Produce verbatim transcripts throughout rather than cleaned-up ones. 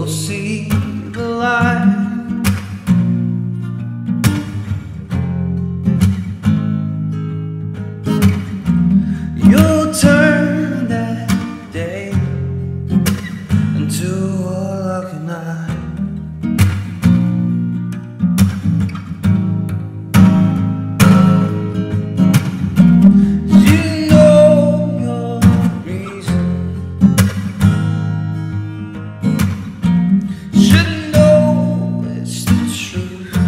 you'll see the light. You'll turn that day into a lucky night. You know your reason, should know it's the truth.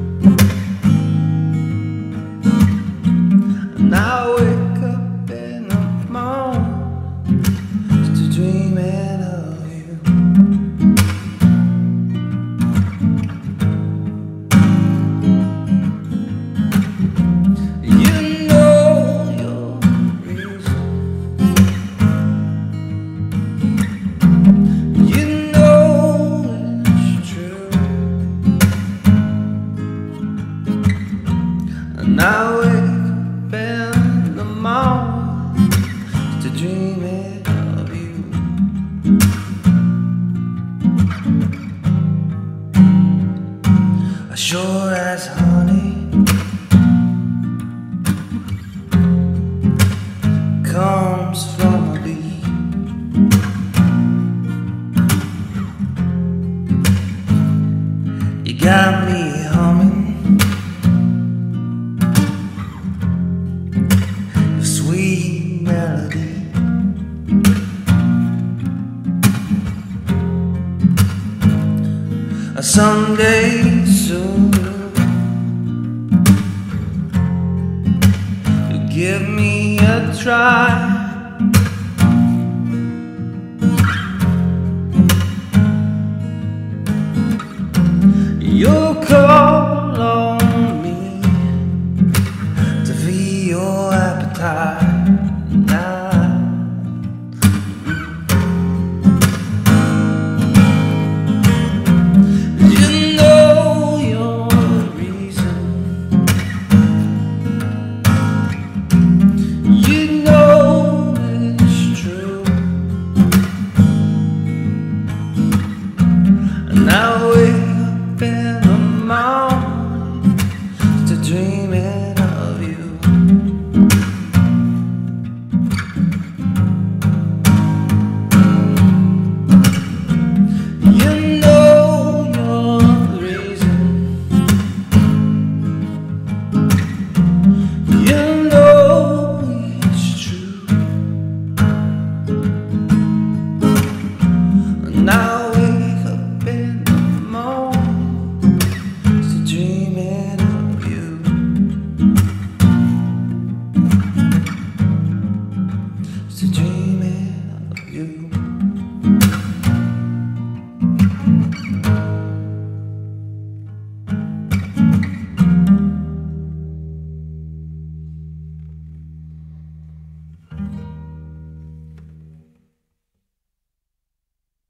And I wake up in the morning still dreaming of you. You know your reason, you know it's true. And I wake up in the morning still dreaming of you. As sure as honey comes from a bee, you got me humming your sweet melody. Someday soon you'll give me a try. You'll come